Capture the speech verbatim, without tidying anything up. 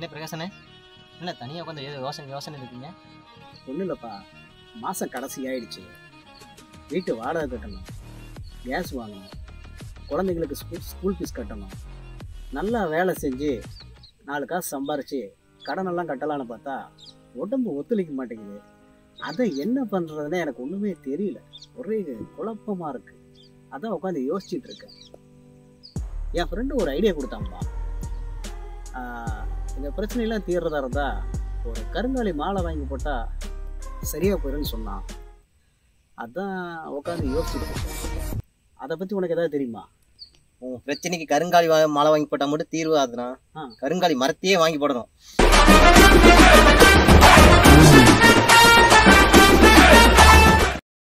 இல்லை பிரகாசனே, என்ன தனியாக உட்காந்து ஏதோ யோசனை யோசனை இருக்கீங்க? ஒன்றும் இல்லைப்பா, மாதம் கடைசி ஆயிடுச்சு. வீட்டு வாடகை கட்டணும், கேஸ் வாங்கணும், குழந்தைங்களுக்கு ஸ்கூல் ஸ்கூல் ஃபீஸ் கட்டணும். நல்லா வேலை செஞ்சு நாலு காசு சம்பாரித்து கடனெல்லாம் கட்டலான்னு பார்த்தா உடம்பு ஒத்துழைக்க மாட்டேங்குது. அதை என்ன பண்ணுறதுன்னு எனக்கு ஒன்றுமே தெரியல. ஒரே குழப்பமாக இருக்குது. அதான் உட்காந்து யோசிச்சுட்டு இருக்கேன். என் ஃப்ரெண்டு ஒரு ஐடியா கொடுத்தாங்கப்பா. இந்த பிரச்சனையெல்லாம் தீர்றதா இருந்தால் ஒரு கருங்காலி மாலை வாங்கி போட்டால் சரியாக போயிடும்னு சொன்னான். அதான் உட்காந்து யோசிச்சுட்டு இருக்கேன். அதை பற்றி உனக்கு ஏதாவது தெரியுமா? உன் பிரச்சனைக்கு கருங்காலி மாலை வாங்கி போட்டால் மட்டும் தீர்வு ஆகுதுன்னா கருங்காலி மரத்தையே வாங்கி போடணும்.